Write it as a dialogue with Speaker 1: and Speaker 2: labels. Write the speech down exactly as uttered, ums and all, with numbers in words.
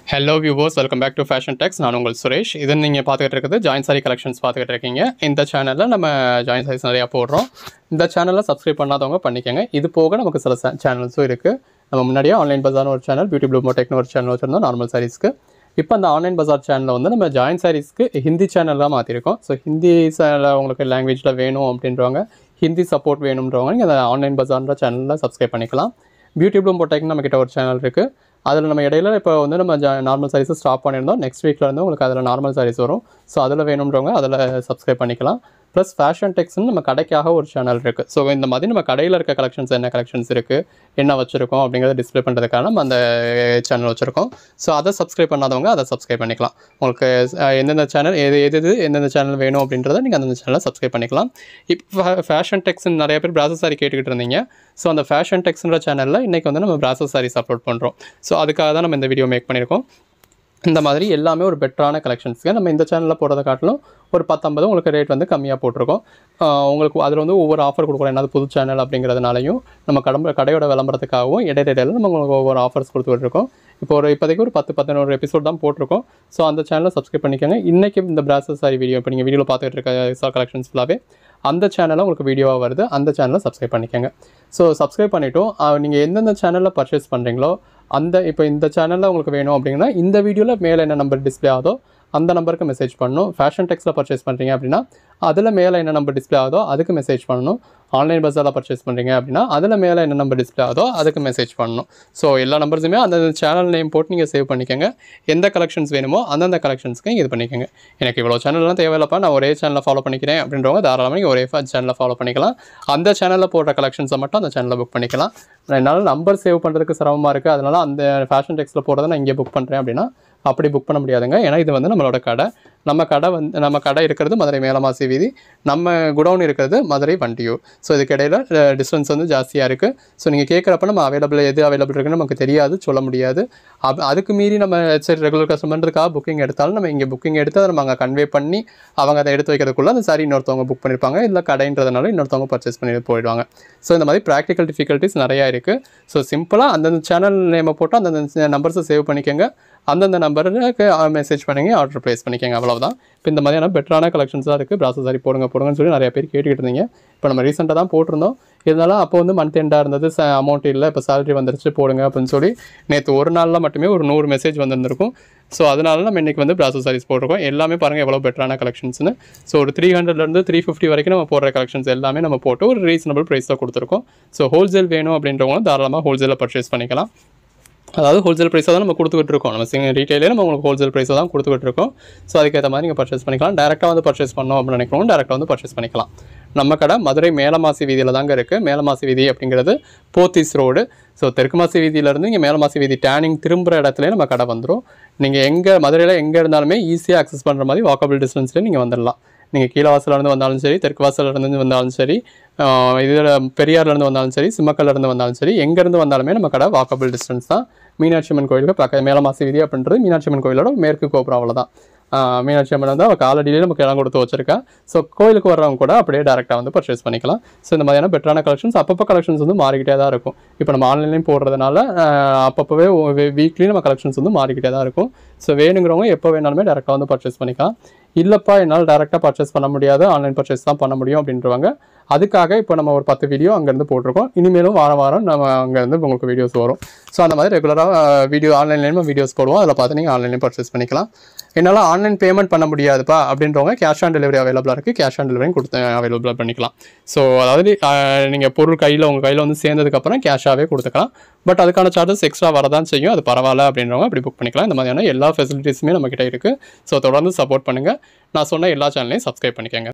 Speaker 1: Hello viewers, welcome back to Fashion Techs. நான் உங்கள் சுரேஷ். இது நீங்க பார்த்துட்டு இருக்குது ஜாயின் சாரி கலெக்ஷன்ஸ் பார்த்துட்டு இருக்கீங்க. இந்த சேனல்ல நம்ம ஜாயின் சாரீஸ் நிறைய போடுறோம். இந்த சேனலை சப்ஸ்கிரைப் பண்ணாதவங்க பண்ணிக்கங்க. இது போக நமக்கு சில சேனல்ஸும் இருக்கு. நம்ம முன்னாடியே ஆன்லைன் பஜார்னு ஒரு சேனல், பியூட்டி ப்ளூ மோடெக்னு ஒரு சேனல் வச்சிருந்தோம் நார்மல் சாரீஸ்க்கு. இப்போ அந்த ஆன்லைன் பஜார் சேனலில் வந்து நம்ம ஜாயின் சாரீஸ்க்கு ஹிந்தி சேனலாக மாற்றிருக்கோம். ஸோ ஹிந்தி உங்களுக்கு லாங்குவேஜில் வேணும் அப்படின்றவங்க, ஹிந்தி சப்போர்ட் வேணுன்றவங்க நீங்கள் அந்த ஆன்லைன் பஜார்ன்ற சேனலில் சப்ஸ்கிரைப் பண்ணிக்கலாம். பியூட்டி ப்ளூ மோடெக்னு நம்மக்கிட்ட ஒரு சேனல் இருக்குது. அதில் நம்ம இடையில இப்போ வந்து நம்ம ஜா நார்மல் சாரீஸை ஸ்டாப் பண்ணியிருந்தோம். நெக்ஸ்ட் வீக்கில் வந்து உங்களுக்கு அதில் நார்மல் சாரீஸ் வரும். ஸோ அதில் வேணுன்றவங்க அதில் சப்ஸ்கிரைப் பண்ணிக்கலாம். ப்ளஸ் ஃபேஷன் டெக்ஸ்னு நம்ம கடைக்காக ஒரு சேனல் இருக்குது. ஸோ இந்த மாதிரி நம்ம கடையில் இருக்க கலெக்ஷன்ஸ் என்ன கலெக்ஷன்ஸ் இருக்குது, என்ன வச்சுருக்கோம் அப்படிங்கிறத டிஸ்பிளே பண்ணுறதுக்காக நம்ம அந்த சேனல் வச்சுருக்கோம். ஸோ அதை சப்ஸ்கிரைப் பண்ணாதவங்க அதை சப்ஸ்கிரைப் பண்ணிக்கலாம். உங்களுக்கு எந்தெந்த சேனல் எது எது எது எந்தெந்த சேனல் வேணும் அப்படின்றத நீங்கள் அந்தந்த சேனலை சப்ஸ்கிரைப் பண்ணிக்கலாம். இப்போ ஃபேஷன் டெக்ஸ்ன்னு நிறைய பேர் பிராசஸ் சாரி கேட்டுக்கிட்டு இருந்தீங்க. ஸோ அந்த ஃபேஷன் டெக்ஸ்ன்ற சேனலில் இன்றைக்கி வந்து நம்ம பிராசஸ் சாரீஸ் அப்லோட் பண்ணுறோம். ஸோ அதுக்காக தான் நம்ம இந்த வீடியோ மேக் பண்ணியிருக்கோம். இந்த மாதிரி எல்லாமே ஒரு பெட்டரான கலெக்ஷன்ஸ்க்கு நம்ம இந்த சேனலில் போடுறத காட்டிலும் ஒரு பத்தொம்பது உங்களுக்கு ரேட் வந்து கம்மியாக போட்டிருக்கோம். உங்களுக்கு அதில் வந்து ஒவ்வொரு ஆஃபர் கொடுக்குறோம். என்னது புது சேனல் அப்படிங்கிறதுனாலையும் நம்ம கடம்ப கடையோட விளம்பரத்துக்காகவும் இடையிடையில நம்ம உங்களுக்கு ஒவ்வொரு ஆஃபர்ஸ் கொடுத்துட்ருக்கோம். இப்போ ஒரு இப்போதைக்கு ஒரு பத்து பதினோரு எபிசோட் தான் போட்டிருக்கோம். ஸோ அந்த சேனலை சப்ஸ்கிரைப் பண்ணிக்கோங்க. இன்றைக்கி இந்த பிராசஸ் சாரி வீடியோ இப்போ நீங்கள் வீடியோவில் பார்த்துட்டு இருக்க கலெக்ஷன்ஸ் ஃபுல்லாகவே அந்த சேனலில் உங்களுக்கு வீடியோவாக வருது. அந்த சேனலை சப்ஸ்கிரைப் பண்ணிக்கோங்க. ஸோ சப்ஸ்கிரைப் பண்ணிவிட்டோம் நீங்கள் எந்தெந்த சேனலில் பர்ச்சேஸ் பண்ணுறீங்களோ அந்த இப்போ இந்த சேனலில் உங்களுக்கு வேணும் அப்படின்னா இந்த வீடியோவில் மேலே என்ன நம்பர் டிஸ்பிளே ஆகுதோ அந்த நம்பருக்கு மெசேஜ் பண்ணணும். ஃபேஷன் டெக்ஸில் பர்ச்சேஸ் பண்ணுறீங்க அப்படின்னா அதில் மேலே என்ன நம்பர் டிஸ்பிளே ஆகுதோ அதுக்கு மெசேஜ் பண்ணணும். ஆன்லைன் பஸாரில் பர்ச்சேஸ் பண்ணுறீங்க அப்படின்னா அதில் மேலே என்ன நம்பர் டிஸ்பிளே ஆகுதோ அதுக்கு மெசேஜ் பண்ணணும். ஸோ எல்லா நம்பர்ஸுமே அந்த சேனல் நேம் போட்டு நீங்கள் சேவ் பண்ணிக்கோங்க. எந்த கலெக்ஷன்ஸ் வேணுமோ அந்தந்த கலெக்ஷன்ஸ்க்கு இது பண்ணிக்கோங்க. எனக்கு இவ்வளோ சேனல்லாம் தேவையில்லப்பா, நான் ஒரே சேனலில் ஃபாலோ பண்ணிக்கிறேன் அப்படின்றவங்க தாராளமாக நீங்கள் ஒரே சேனலில் ஃபாலோ பண்ணிக்கலாம். அந்த சேனலில் போடுற கலெக்ஷன்ஸை மட்டும் அந்த சேனலில் புக் பண்ணிக்கலாம். என்னால் நம்பர் சேவ் பண்ணுறதுக்கு சிரமமாக இருக்குது, அதனால் அந்த ஃபேஷன் டெக்ஸில் போடுறத நான் இங்கே புக் பண்ணுறேன் அப்படின்னா அப்படி புக் பண்ண முடியாதுங்க. ஏன்னா இது வந்து நம்மளோட கடை. நம்ம கடை வந்து நம்ம கடை இருக்கிறது மதுரை மேலமாசி வீதி, நம்ம குடவுன் இருக்கிறது மதுரை வண்டியூர். ஸோ இதுக்கு இடையில டிஸ்டன்ஸ் வந்து ஜாஸ்தியாக இருக்குது. ஸோ நீங்கள் கேட்குறப்ப நம்ம அவைலபிள் எது அவைலபிள் இருக்குன்னு நமக்கு தெரியாது, சொல்ல முடியாது. அப் அதுக்கு மீறி நம்ம சரி ரெகுலர் கஸ்டமர்ன்றதுக்காக புக்கிங் எடுத்தாலும் நம்ம இங்கே புக்கிங் எடுத்து அதை நம்ம அங்கே கன்வே பண்ணி அவங்க அதை எடுத்து வைக்கிறதுக்குள்ளே அந்த சாரி இன்னொருத்தவங்க புக் பண்ணியிருப்பாங்க, இல்லை கடைன்றதுனால இன்னொருத்தவங்க பர்ச்சேஸ் பண்ணி போயிடுவாங்க. ஸோ இந்த மாதிரி ப்ராக்டிக்கல் டிஃபிகல்ட்டிஸ் நிறையா இருக்குது. ஸோ சிம்பிளாக அந்தந்த சேனல் நேமை போட்டு அந்தந்த நம்பர்ஸை சேவ் பண்ணிக்கோங்க. அந்தந்த நம்பருக்கு மெசேஜ் பண்ணிங்க, ஆர்டர் ப்ளேஸ் பண்ணிக்கோங்க. அவ்வளோதான். இப்போ இந்த மாதிரியான பெட்டரான கலெக்ஷன்ஸ் தான் இருக்குது. பிராசஸ் சாரி போடுங்க போடுங்கன்னு சொல்லி நிறைய பேர் கேட்டுக்கிட்டு இருந்தீங்க. இப்போ நம்ம ரீசெண்டாக தான் போட்டிருந்தோம். இருந்தாலும் அப்போ வந்து மந்த் எண்டாக இருந்தது, ச அமௌண்ட் இல்லை, இப்போ சேலரி வந்துருச்சு போடுங்க அப்படின்னு சொல்லி நேற்று ஒரு நாளில் மட்டுமே ஒரு நூறு மெசேஜ் வந்துருந்துருக்கும். ஸோ அதனால நம்ம இன்றைக்கி வந்து பிராசஸ் சாரீஸ் போட்டிருக்கோம். எல்லாமே பாருங்கள் எவ்வளோ பெட்டரான கலெக்ஷன்ஸ்னு. ஸோ ஒரு த்ரீ ஹண்ட்ரட்லேருந்து த்ரீ ஃபிஃப்டி வரைக்கும் நம்ம போடுற கலெக்ஷன்ஸ் எல்லாமே நம்ம போட்டு ஒரு ரீசனபிள் ப்ரைஸில் கொடுத்துருக்கோம். ஸோ ஹோல்சேல் வேணும் அப்படின்றவங்களும் தாராளமாக ஹோல்சேலில் பர்ச்சேஸ் பண்ணிக்கலாம். அதாவது ஹோல்சேல் ப்ரைஸாக தான் நம்ம கொடுத்துக்கிட்டு இருக்கோம். நம்ம சிங்க ரீட்டைலே நம்ம உங்களுக்கு ஹோல்சேல் ப்ரைஸாக தான் கொடுத்துக்கிட்டு இருக்கோம். ஸோ அதுக்கேற்ற மாதிரி நீங்கள் பர்ச்சேஸ் பண்ணிக்கலாம். டேரெக்டாக வந்து பர்ச்சேஸ் பண்ணோம் அப்படின்னு நினைக்கிறோம், டேரெக்டாக வந்து பர்ச்சேஸ் பண்ணிக்கலாம். நம்ம கடை மதுரை மேலமாசி வீதியில் தாங்க இருக்குது. மேலமாசி வீதி அப்படிங்கிறது போத்தீஸ் ரோடு. ஸோ தெற்கு மாசி வீதியிலேருந்து நீங்கள் மேலமாசி வீதி டேனிங் திரும்புகிற இடத்துலேயே நம்ம கடை வந்துடும். நீங்கள் எங்கே மதுரையில் எங்கே இருந்தாலுமே ஈஸியாக அக்சஸ் பண்ணுற மாதிரி வாக்கபிள் டிஸ்டன்ஸ்லேயே நீங்கள் வந்துடலாம். நீங்கள் கீழே வாசலேருந்து வந்தாலும் சரி, தெற்கு வாசலேருந்து வந்தாலும் சரி, இதில் பெரியார்லேருந்து வந்தாலும் சரி, சிம்மக்கல்லேருந்து வந்தாலும் சரி, எங்கேருந்து வந்தாலுமே நம்ம கடை வாக்கபிள் டிஸ்டன்ஸ் தான். மீனாட்சி அம்மன் கோயிலுக்கு பக்க மேலமாசி வீதி அப்படின்றது மீனாட்சி அம்மன் கோயிலோட மேற்கு கோபுரம், அவ்வளோதான். மீனாட்சி அம்மன் வந்து அவள் காலடியிலே நமக்கு இடம் கொடுத்து வச்சிருக்கா. ஸோ கோயிலுக்கு வர்றவங்க கூட அப்படியே டேரெக்டாக வந்து பர்ச்சேஸ் பண்ணிக்கலாம். ஸோ இந்த மாதிரியான பெட்டரான கலெக்ஷன்ஸ் அப்பப்போ கலெக்ஷன்ஸ் வந்து மாறிக்கிட்டே தான் இருக்கும். இப்போ நம்ம ஆன்லைன்லேயும் போடுறதுனால அப்பப்போவே வீக்லி நம்ம கலெக்ஷன்ஸ் வந்து மாறிக்கிட்டே தான் இருக்கும். ஸோ வேணுங்கிறவங்க எப்போ வேணாலுமே டேரெக்டாக வந்து பர்ச்சேஸ் பண்ணிக்கலாம். இல்லைப்பா என்னால் டேரெக்டாக பர்ச்சேஸ் பண்ண முடியாது, ஆன்லைன் பர்ச்சேஸ் தான் பண்ண முடியும் அப்படின்றவங்க அதுக்காக இப்போ நம்ம ஒரு பத்து வீடியோ அங்கேருந்து போட்டிருக்கோம். இனிமேலும் வாரம் வாரம் நம்ம அங்கேருந்து உங்களுக்கு வீடியோஸ் வரும். ஸோ அந்த மாதிரி ரெகுலராக வீடியோ ஆன்லைன்லேயும் வீடியோஸ் போடுவோம். அதில் பார்த்து நீங்கள் ஆன்லைன்லேயும் பர்ச்சேஸ் பண்ணிக்கலாம். என்னால் ஆன்லைன் பேமெண்ட் பண்ண முடியாதுப்பா அப்படின்றவங்க கேஷ் ஆன் டெலிவரி அவைலபிளாக இருக்குது. கேஷ் ஆன் டெலிவரியும் கொடுத்து அவைலபிளாக பண்ணிக்கலாம். ஸோ அதாவது நீங்கள் பொருள் கையில் உங்கள் கையில் வந்து சேர்ந்ததுக்கப்புறம் கேஷாகவே கொடுத்துக்கலாம். பட் அதுக்கான சார்ஜஸ் எக்ஸ்ட்ரா வரதான் செய்யும். அது பரவாயில்ல அப்படின்றவங்க அப்படி புக் பண்ணிக்கலாம். இந்த மாதிரியான எல்லா ஃபெசிலிட்டிஸுமே நம்மக்கிட்ட இருக்குது. ஸோ தொடர்ந்து சப்போர்ட் பண்ணுங்கள். நான் சொன்ன எல்லா சேனலையும் சப்ஸ்கிரைப் பண்ணிக்கோங்க.